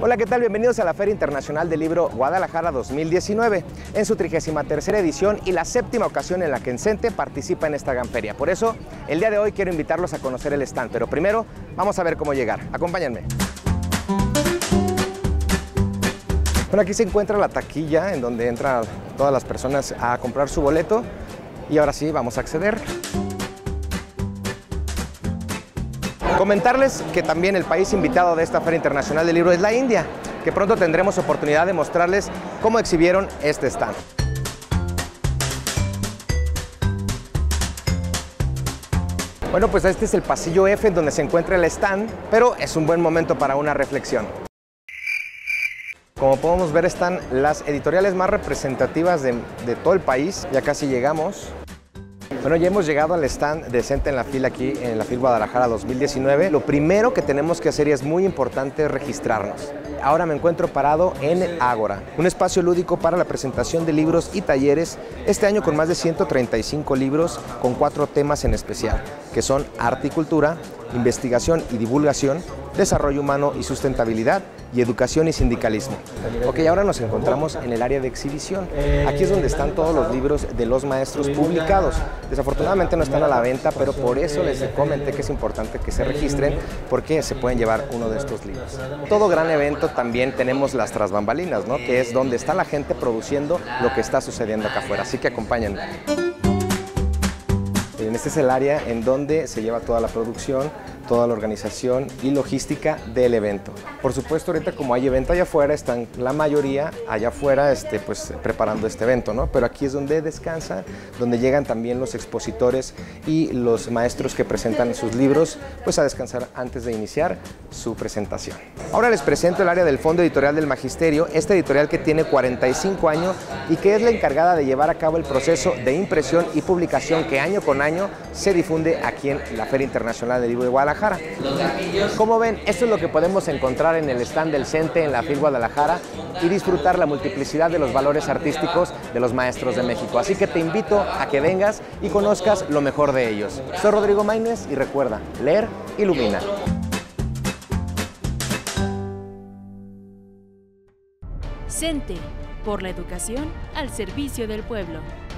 Hola, ¿qué tal? Bienvenidos a la Feria Internacional del Libro Guadalajara 2019, en su 33ª edición y la 7ª ocasión en la que Encente participa en esta gran feria. Por eso, el día de hoy quiero invitarlos a conocer el stand, pero primero vamos a ver cómo llegar. Acompáñenme. Bueno, aquí se encuentra la taquilla en donde entran todas las personas a comprar su boleto y ahora sí, vamos a acceder. Comentarles que también el país invitado de esta Feria Internacional del Libro es la India, que pronto tendremos oportunidad de mostrarles cómo exhibieron este stand. Bueno, pues este es el pasillo F en donde se encuentra el stand, pero es un buen momento para una reflexión. Como podemos ver, están las editoriales más representativas de todo el país. Ya casi llegamos. Bueno, ya hemos llegado al stand de Encente en la fila aquí en la FIL Guadalajara 2019. Lo primero que tenemos que hacer, y es muy importante, es registrarnos. Ahora me encuentro parado en Ágora, un espacio lúdico para la presentación de libros y talleres, este año con más de 135 libros con 4 temas en especial, que son arte y cultura, investigación y divulgación, desarrollo humano y sustentabilidad, y educación y sindicalismo. Ok, ahora nos encontramos en el área de exhibición. Aquí es donde están todos los libros de los maestros publicados. Desafortunadamente no están a la venta, pero por eso les comenté que es importante que se registren, porque se pueden llevar uno de estos libros. Todo gran evento también tenemos las tras bambalinas, ¿no? Que es donde está la gente produciendo lo que está sucediendo acá afuera. Así que acompáñenme. Este es el área en donde se lleva toda la producción, toda la organización y logística del evento. Por supuesto, ahorita como hay evento allá afuera, están la mayoría allá afuera pues, preparando este evento, ¿no? Pero aquí es donde descansa, donde llegan también los expositores y los maestros que presentan sus libros, pues a descansar antes de iniciar su presentación. Ahora les presento el área del Fondo Editorial del Magisterio, esta editorial que tiene 45 años y que es la encargada de llevar a cabo el proceso de impresión y publicación que año con año se difunde aquí en la Feria Internacional del Libro de Guadalajara. Como ven, esto es lo que podemos encontrar en el stand del Encente en la FIL Guadalajara y disfrutar la multiplicidad de los valores artísticos de los maestros de México. Así que te invito a que vengas y conozcas lo mejor de ellos. Soy Rodrigo Maínez y recuerda, leer ilumina. Encente, por la educación al servicio del pueblo.